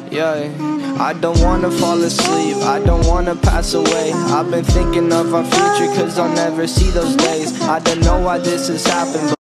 Yeah, I don't wanna fall asleep, I don't wanna pass away. I've been thinking of our future, cause I'll never see those days. I don't know why this has happened, but